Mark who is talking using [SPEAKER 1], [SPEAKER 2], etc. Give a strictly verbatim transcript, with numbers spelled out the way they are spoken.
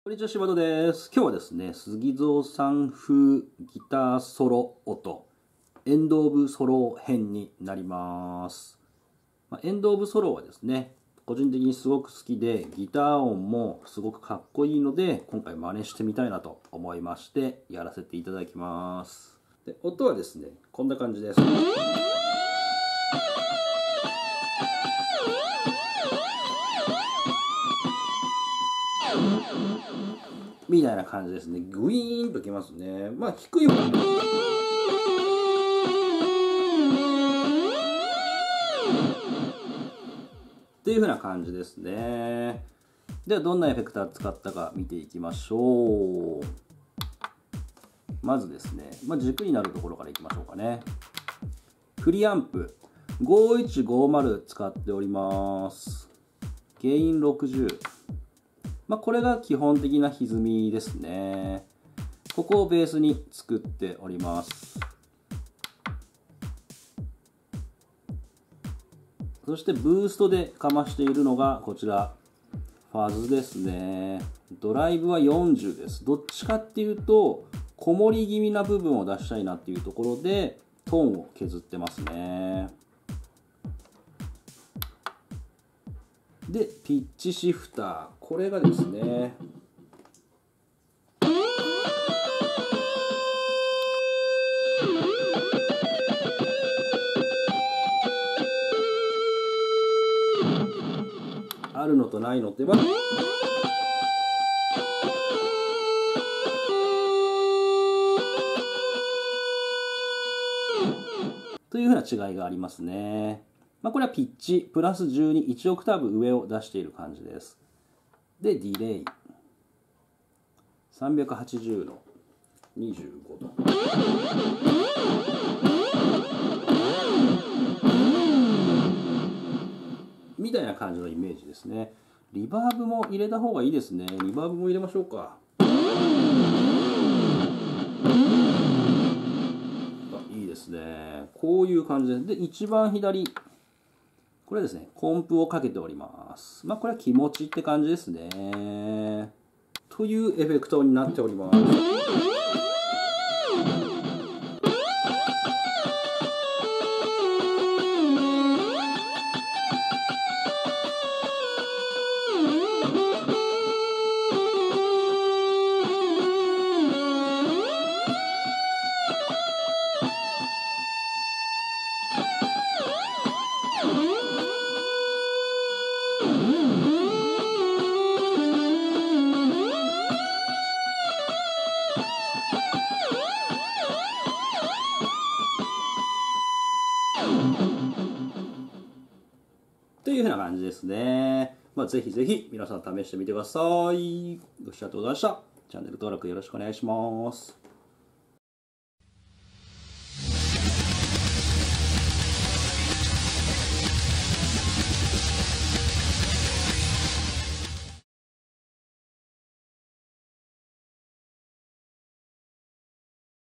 [SPEAKER 1] こんにちは、柴田です。今日はですね、杉蔵さん風ギターソロ音、エンドオブソロ編になります。まあ、エンドオブソロはですね、個人的にすごく好きで、ギター音もすごくかっこいいので、今回真似してみたいなと思いまして、やらせていただきます。で、音はですね、こんな感じです。みたいな感じですね。グイーンときますね。まあ低い方がっていう風な感じですね。ではどんなエフェクター使ったか見ていきましょう。まずですね、まあ、軸になるところからいきましょうかね。プリアンプごいちごまる使っております。ゲインろくじゅう。まあ、これが基本的な歪みですね。ここをベースに作っております。そしてブーストでかましているのがこちらファズですね。ドライブはよんじゅうです。どっちかっていうとこもり気味な部分を出したいなっていうところでトーンを削ってますね。でピッチシフター、これがですねあるのとないのってばというふうな違いがありますね。まあ、これはピッチプラスじゅうに、いちオクターブ上を出している感じです。でディレイさんびゃくはちじゅうのにじゅうごど。みたいな感じのイメージですね。リバーブも入れた方がいいですね。リバーブも入れましょうか。いいですね。こういう感じで、で一番左これですね、コンプをかけております。まあこれは気持ちって感じですね。というエフェクトになっております。というふうな感じですね。まあ、ぜひぜひ皆さん試してみてください。ご視聴ありがとうございました。チャンネル登録よろしくお願いします。